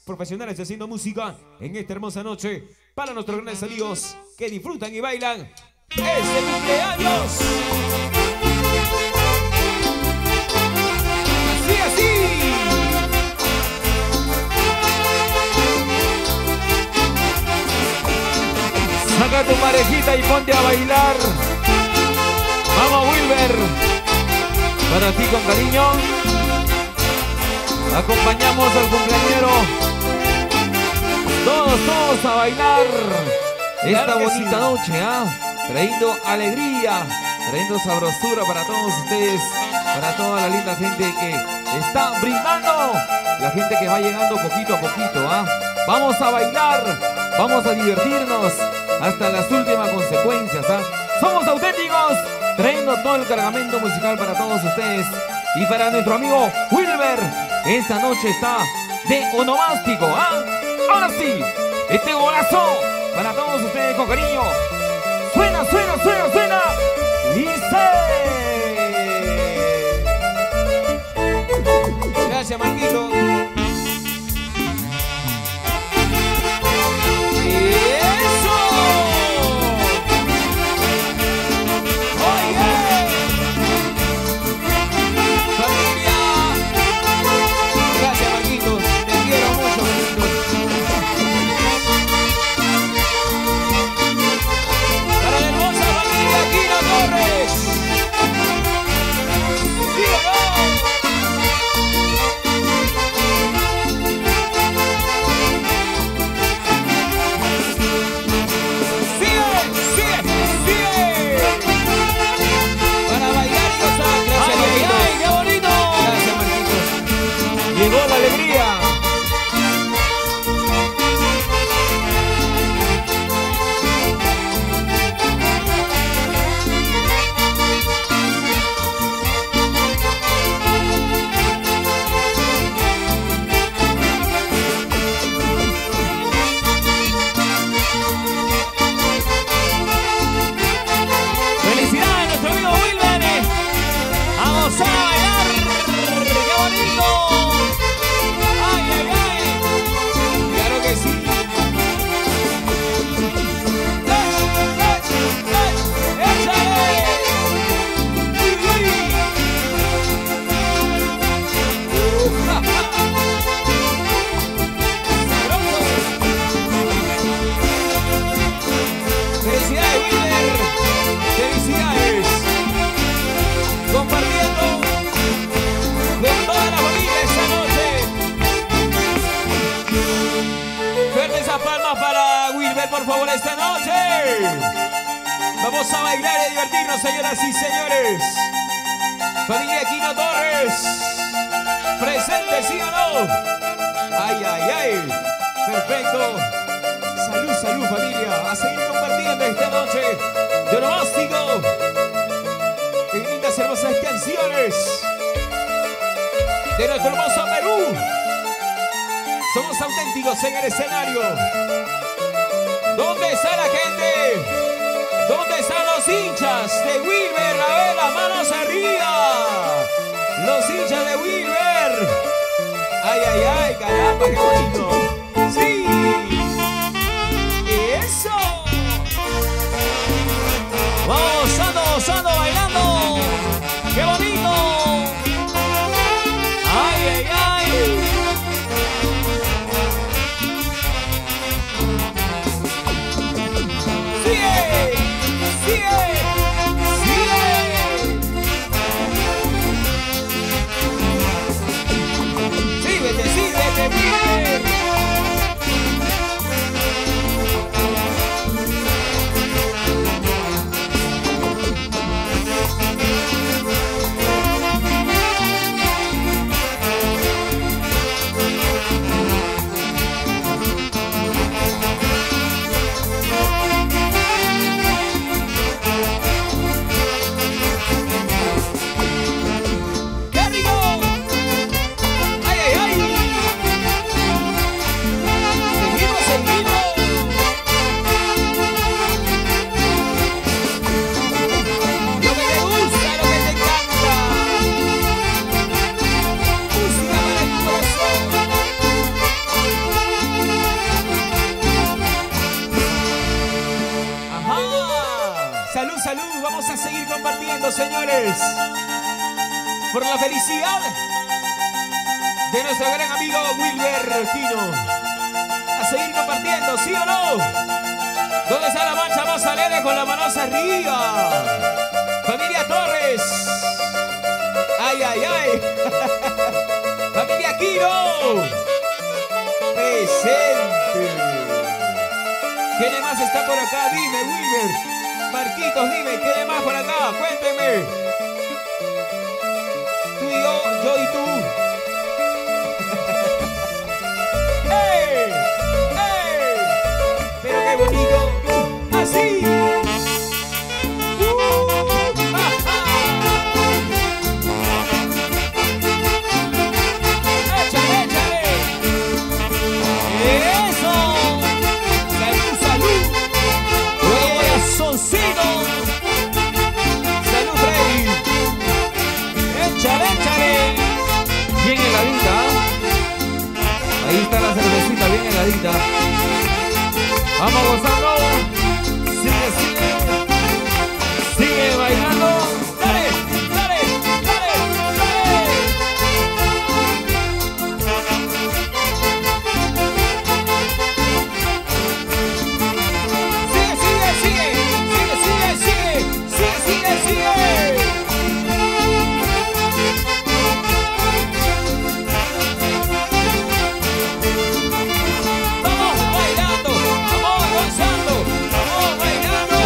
profesionales haciendo música en esta hermosa noche para nuestros grandes amigos que disfrutan y bailan este cumpleaños. Así, así. Saca tu parejita y ponte a bailar. Vamos, Wilber. Para ti con cariño. Acompañamos al cumpleañero. Todos a bailar. Esta bonita noche, trayendo alegría, trayendo sabrosura para todos ustedes, para toda la linda gente que está brindando, la gente que va llegando poquito a poquito, Vamos a bailar, vamos a divertirnos hasta las últimas consecuencias, Somos auténticos, trayendo todo el cargamento musical para todos ustedes y para nuestro amigo Wilber. Esta noche está de onomástico, Ahora sí, este golazo para todos ustedes con cariño. Suena, suena, suena, suena. Dice. Gracias, Marquito. ¡Eso! ¡Oye! ¡Familia! Gracias, Marquitos. Te quiero mucho, Marquitos. Para la hermosa familia Aquino Torres. ¡Dígalo! Llegó la alegría. Felicidades a nuestro amigo Wilber. Vamos a bailar. ¡Qué bonito! ¡Ay, ay, ay! ¡Claro que sí! ¡Échale! ¡Uy, uy! ¡Felicidades, Wilber! ¡Felicidades! Compartiendo con toda la familia esta noche. Fuertes esas palmas para Wilber, por favor, esta noche. Vamos a bailar y divertirnos, señoras y señores. Familia Aquino Torres. Presente, ¿sí o no? Ay, ay, ay. Perfecto. Salud, salud, familia. A seguir compartiendo esta noche de onomástico. Qué lindas, hermosas canciones de nuestro hermoso Perú. Somos auténticos en el escenario. ¿Dónde está la gente? ¿Dónde están los hinchas de Wilber? A ver, las manos arriba. Los hinchas de Wilber. Ay, ay, ay, caramba, qué bonito. Sí. Eso. Vamos, gozando, bailando. ¡Qué bonito! ¡Ay, ay, ay! ¡Sigue! ¡Sigue! ¡Sigue! ¡Síguete, síguete, síguete! señores, por la felicidad de nuestro gran amigo Wilber Quino. A seguir compartiendo, ¿sí o no? ¿Dónde está la mancha más alegre con la manos arriba? Familia Torres. ¡Ay, ay, ay! Familia Quino. Presente. ¿Quién más está por acá? Dime, Wilber. Marquitos, dime, ¿quién más por acá? Cuéntenme. Tú y yo y tú. ¡Hey! ¡Hey! Pero qué bonito. ¡Así! ¡Ja, ja! ¡Échale, échale! ¡Eso! ¡Salud, salud! ¡Corazoncito! ¡Salud, Freddy! ¡Échale, échale! Bien heladita. Ahí está la cervecita bien heladita. Vamos gozando. Sigue, sigue. Sigue bailando. ¡Dale, dale, dale, dale! Sigue, sigue, sigue. Sigue, sigue, sigue. Sigue, sigue, sigue. Vamos bailando, vamos gozando, vamos bailando.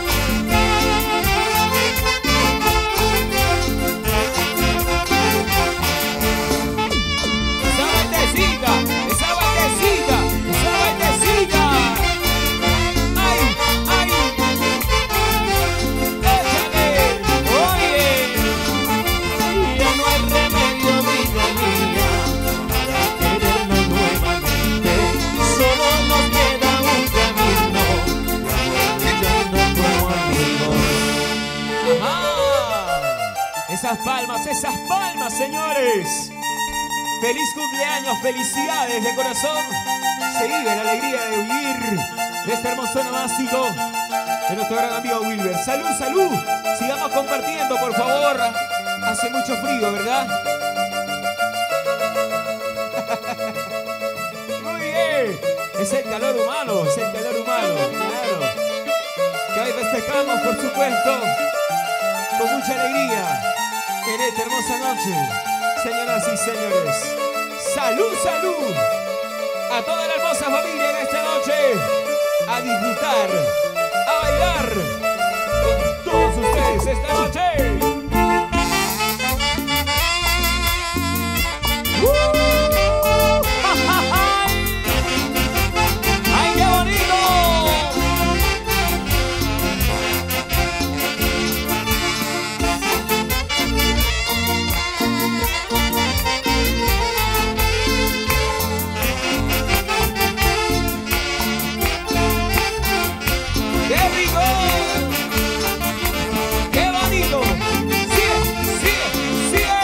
Esa vueltecita, esa vueltecita, esa vueltecita. Ay, ay. Échale, oye. Ya no hay remedio, vida mía, para querernos nuevamente. Solo nos queda un camino, luchando como amigos. ¡Ajá! Esas palmas, señores. Feliz cumpleaños, felicidades de corazón. Se vive la alegría de vivir de este hermoso nomástico de nuestro gran amigo Wilber. Salud, salud. Sigamos compartiendo, por favor. Hace mucho frío, ¿verdad? Muy bien. Es el calor humano, es el calor humano, claro. Que hoy festejamos, por supuesto, con mucha alegría en esta hermosa noche. Señoras y señores, salud, salud a toda la hermosa familia en esta noche, a disfrutar, a bailar con todos ustedes esta noche. ¡Ay, qué bonito! ¡Qué rico! ¡Qué bonito! ¡Sigue, sigue, sigue!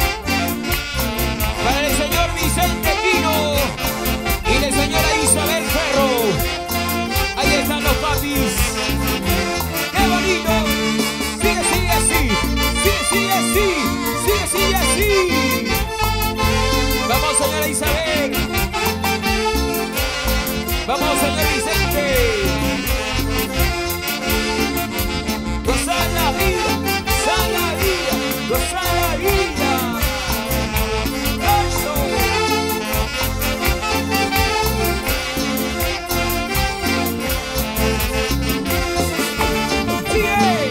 Para el señor Vicente Quino y la señora Isabel Ferro. Ahí están los papis. ¡Qué bonito! ¡Sigue, sigue así! ¡Sigue, sigue así! ¡Sigue, sigue así! ¡Vamos, señora Isabel! ¡Vamos, señor Vicente! ¡Goza la vida! ¡Goza la vida! ¡Goza la vida! ¡Eso! ¡Sigue!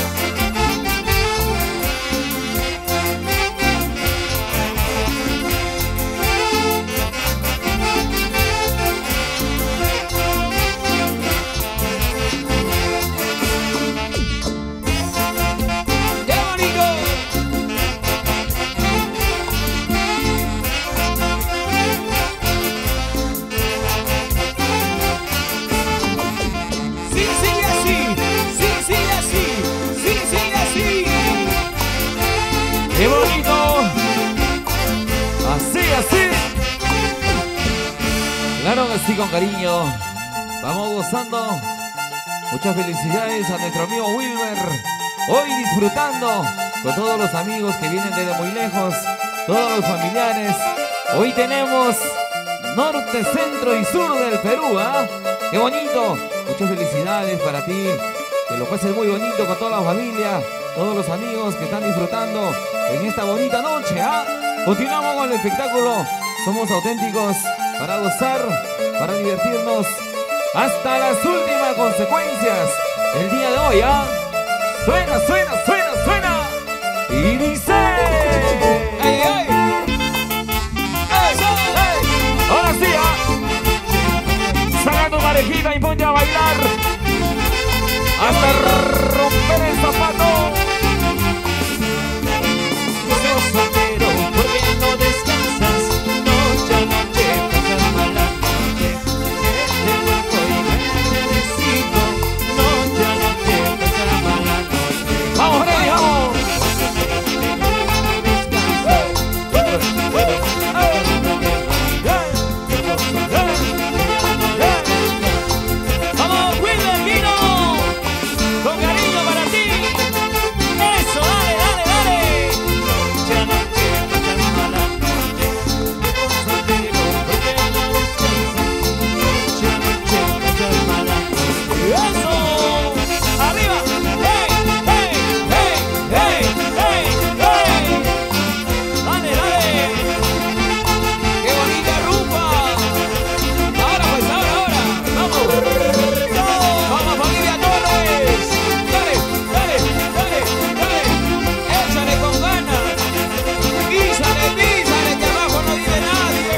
¡Qué bonito! ¡Sigue, sigue así! ¡Sigue, sigue así! ¡Sigue, sigue así! ¡Qué bonito! Así, así. Claro que sí, con cariño. Vamos gozando. Muchas felicidades a nuestro amigo Wilber Hoy disfrutando con todos los amigos que vienen desde muy lejos, todos los familiares. Hoy tenemos norte, centro y sur del Perú, ¿ah? ¡Qué bonito! Muchas felicidades para ti. Que lo pases muy bonito con toda la familia, todos los amigos que están disfrutando en esta bonita noche, ¿ah? Continuamos con el espectáculo. Somos auténticos para gozar, para divertirnos hasta las últimas consecuencias. El día de hoy, ¿ah? Suena, suena, suena, suena. Y dice... ¡Ay, ay! ¡Ay, ay! Ahora sí, ¿ah? Saca tu parejita y ponte a bailar hasta romper el zapato. Sos soltero, ¿por qué no descansas? Noche a noche pasas mala noche. Este cuerpo y me necesito. Noche a noche pasas mala noche. ¡Vamos, Freddy, vamos! ¡Vamos, Wilber, Guino! ¡Con cariño para ti! ¡Eso, dale, dale, dale! Noche a noche pasas mala noche. Sos soltero, ¿por qué no descansas? Noche a noche pasas mala noche. ¡Eso! ¡Arriba! ¡Hey, hey, hey, hey, hey, hey! ¡Dale, dale! ¡Qué bonita rumba! Ahora pues, ahora. ¡Vamos! ¡Vamos, familia Torres! ¡Dale, dale, dale, dale! ¡Échale con ganas! ¡Písale, písale, que abajo no vive nadie!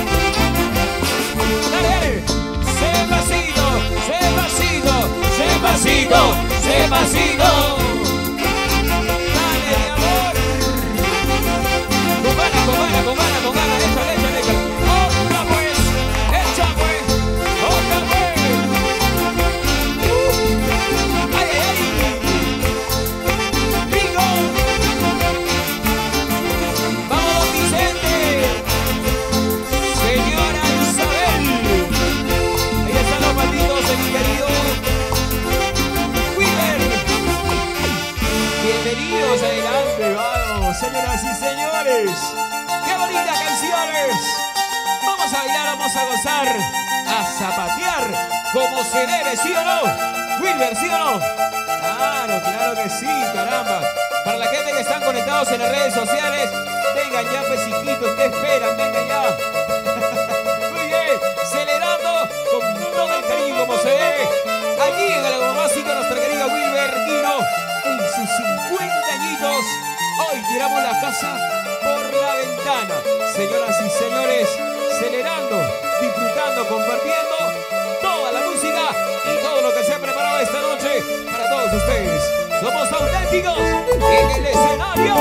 ¡Dale, dale! ¡Se pasito, se pasito, se pasito, se pasito! ¡Dale, mi amor! Con ganas, con ganas, con ganas, con ganas, échale, échale, échale. ¡Otra pues! ¡Echa pues! ¡Otra pues! ¡Ay, ay, ay! ¡Rico! ¡Vamos, don Vicente! ¡Señora Isabel! Ahí están los patitos de mi querido Wilber. Bienvenidos, adelante, vamos, señoras y señores. ¡Qué bonitas canciones! Vamos a bailar, vamos a gozar, a zapatear como se debe, ¿sí o no? Wilber, ¿sí o no? Claro, claro que sí, caramba. Para la gente que están conectados en las redes sociales, vengan ya, pesiquitos, ¿qué esperan? Vengan ya. Muy bien, celebrando con todo el cariño como se debe. Aquí en el Agromásico, nuestra querida Wilber Guino, en sus 50 añitos, hoy tiramos la casa por la ventana. Señoras y señores, celebrando, disfrutando, compartiendo toda la música y todo lo que se ha preparado esta noche para todos ustedes. Somos auténticos en el escenario.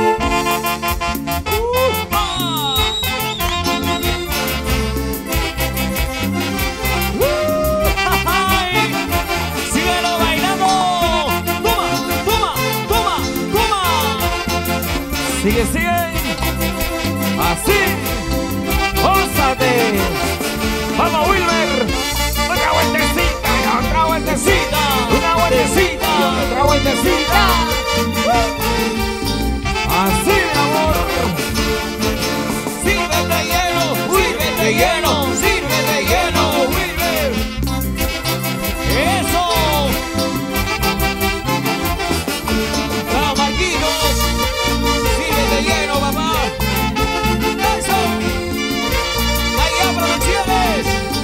¡Ay! ¡Síguelo bailando! ¡Toma, toma, toma, toma! Sigue, sigue. Así. ¡Ósate! ¡Vamos, Wilber! ¡Otra vueltecita! ¡Otra vueltecita! ¡Una vueltecita! ¡Otra vueltecita! Así, mi amor. Sírvete lleno, sírvete lleno, sírvete lleno, Wilber. ¡Eso! Vamos, Marquitos, sírvete lleno, papá. Eso. Allá, Producciones.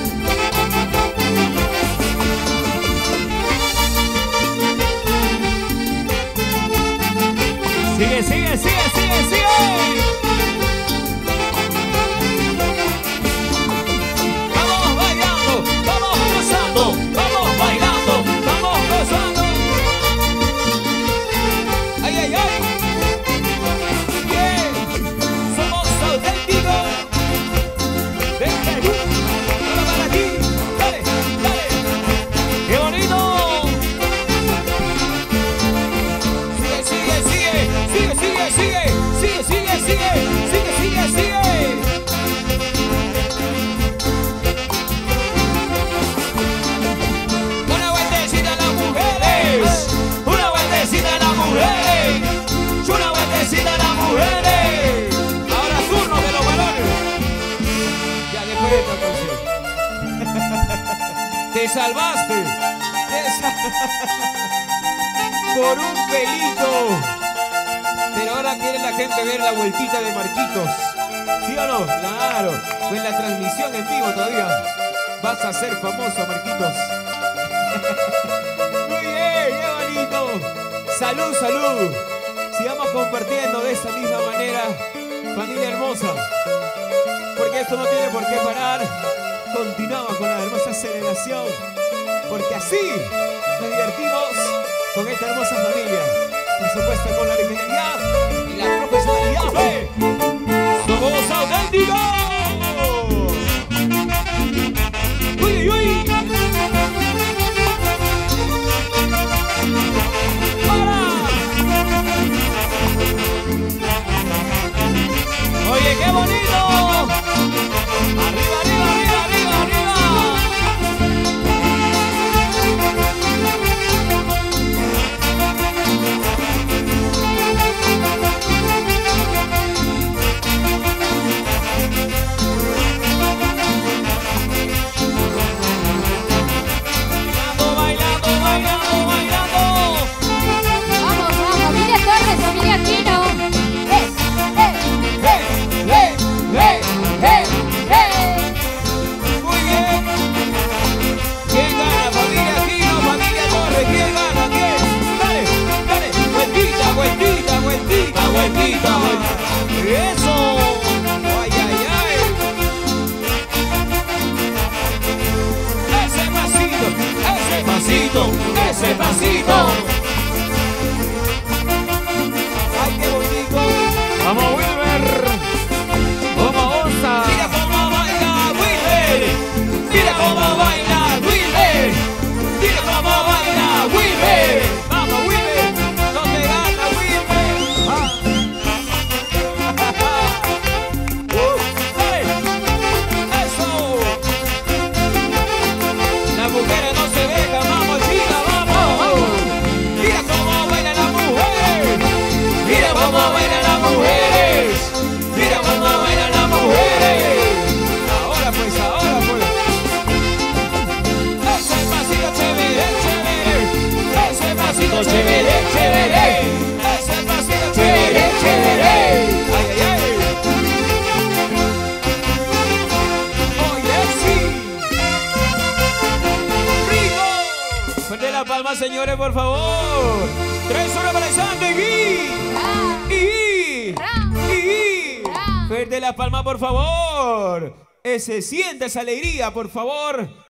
¡Sigue, sigue, sigue, sigue, sigue! completa, canción. Te salvaste. Por un pelito. Pero ahora quiere la gente ver la vueltita de Marquitos. ¿Sí o no? Claro. Pues la transmisión en vivo todavía. Vas a ser famoso, Marquitos. Muy bien, qué bonito. Salud, salud. Sigamos compartiendo de esa misma manera, familia hermosa. Porque esto no tiene por qué parar. Continuamos con la hermosa celebración. Porque así nos divertimos con esta hermosa familia. Por supuesto con la originalidad y la profesionalidad. ¡Hey! ¡Somos auténticos! ¡Uy, uy, uy! ¡Para! ¡Oye, qué bonito! ¡Arriba, arriba, arriba, arriba, arriba! ¡Eso! ¡Ay, ay, ay! ¡Ese pasito! ¡Ese pasito! ¡Ese pasito! ¡Ay, qué bonito! ¡Vamos, Wilmer! ¡Vamos, Osa! ¡Mira cómo baila Wilmer! ¡Mira cómo baila Wilmer! ¡Mira cómo baila Wilmer! ¡Vamos, Wilmer! ¡No te gana, Wilmer! ¡Ah! Chévere, chévere, ese pasito chévere, chévere. Ay, ay, ay. Oye, sí. Rico. Fuerte la palma, señores, por favor. 3-1 para el Santo y fuerte la palma, por favor. Se siente esa alegría, por favor.